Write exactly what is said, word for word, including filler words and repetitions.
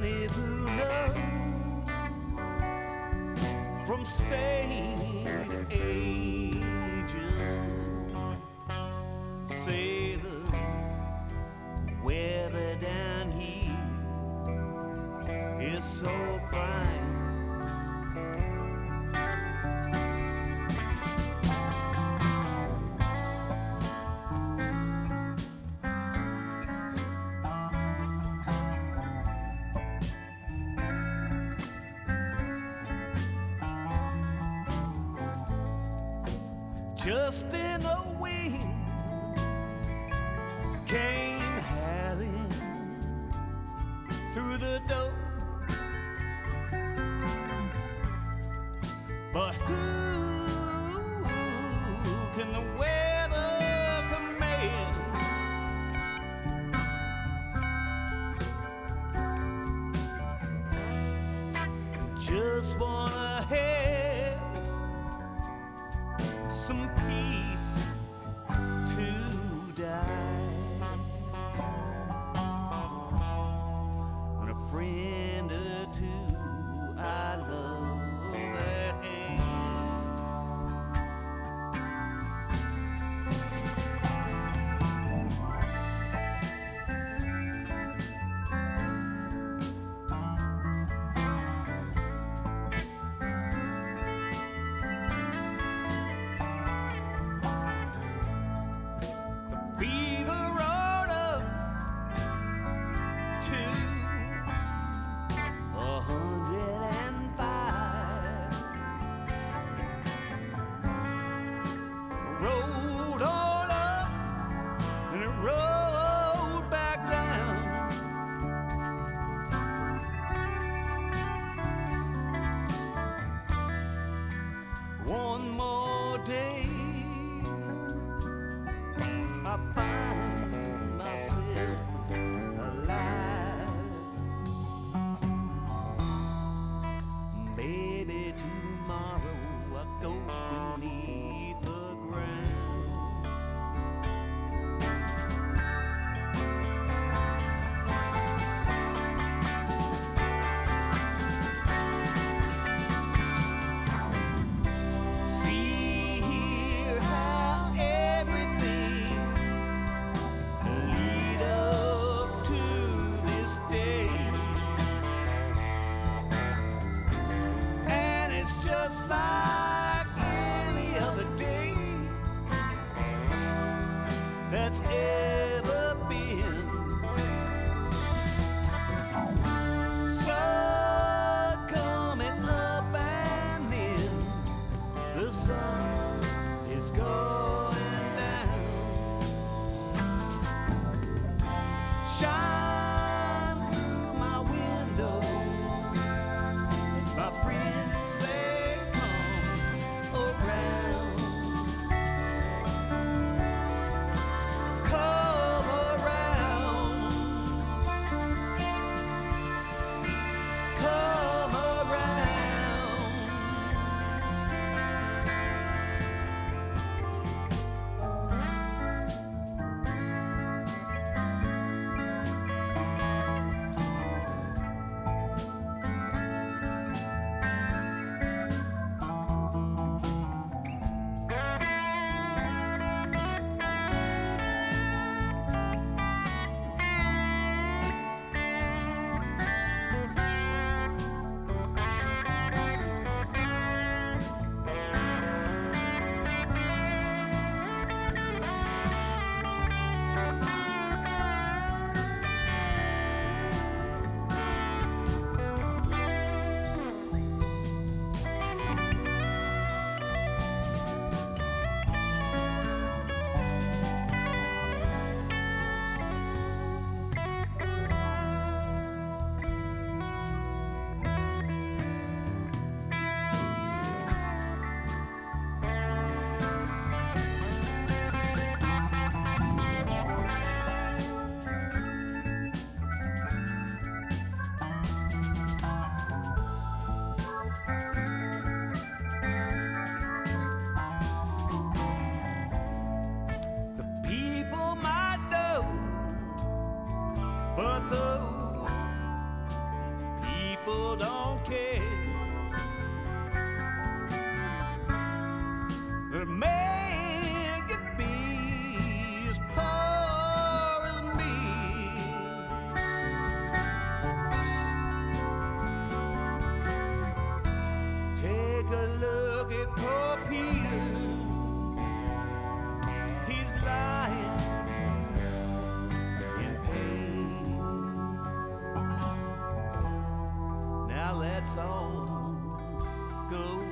many who know from Saint Agent say the weather down here is so fine. Just in the wind came howling through the door, but who can the weather command? Just wanna have some peace to die, and a friend or two I love at hand. Fever rolled up to a hundred and five, rolled on up and it rolled back down. One more day I find myself alive. Maybe tomorrow I go beneath the ground. See here how everything lead up to this day, and it's just like any other day that's ever been. Sun coming up and then the sun is going down. Shine through my window, my friends they come around. Come people don't care. A man could be as poor as me. Take a look at poor Peter. He's lying in pain. Now let's all go